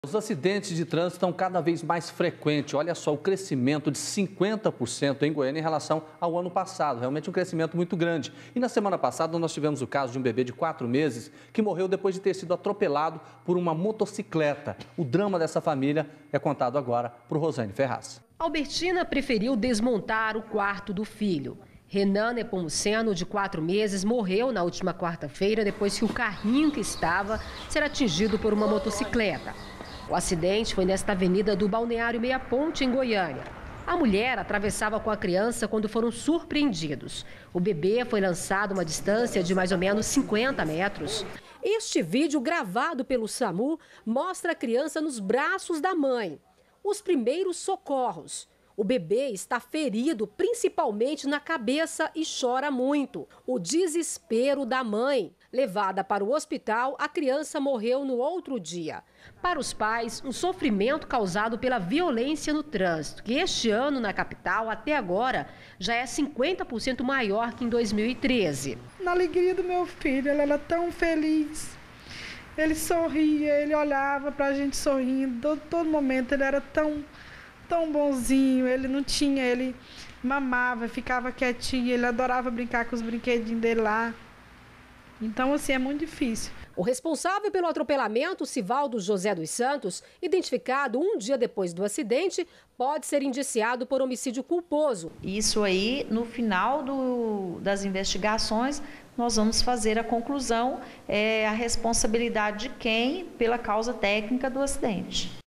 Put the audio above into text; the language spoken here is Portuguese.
Os acidentes de trânsito estão cada vez mais frequentes. Olha só, o crescimento de 50% em Goiânia em relação ao ano passado. Realmente um crescimento muito grande. E na semana passada nós tivemos o caso de um bebê de 4 meses que morreu depois de ter sido atropelado por uma motocicleta. O drama dessa família é contado agora por Rosane Ferraz. Albertina preferiu desmontar o quarto do filho. Renan Nepomuceno, de 4 meses, morreu na última quarta-feira depois que o carrinho que estava ser atingido por uma motocicleta. O acidente foi nesta avenida do Balneário Meia Ponte, em Goiânia. A mulher atravessava com a criança quando foram surpreendidos. O bebê foi lançado a uma distância de mais ou menos 50 metros. Este vídeo, gravado pelo SAMU, mostra a criança nos braços da mãe. Os primeiros socorros. O bebê está ferido, principalmente na cabeça, e chora muito. O desespero da mãe. Levada para o hospital, a criança morreu no outro dia. Para os pais, um sofrimento causado pela violência no trânsito, que este ano na capital, até agora, já é 50% maior que em 2013. Na alegria do meu filho, ele era tão feliz. Ele sorria, ele olhava para a gente sorrindo, todo momento ele era tão bonzinho, ele mamava, ficava quietinho, ele adorava brincar com os brinquedinhos dele lá. Então, assim, é muito difícil. O responsável pelo atropelamento, Sivaldo José dos Santos, identificado um dia depois do acidente, pode ser indiciado por homicídio culposo. Isso aí, no final das investigações, nós vamos fazer a conclusão, a responsabilidade de quem pela causa técnica do acidente.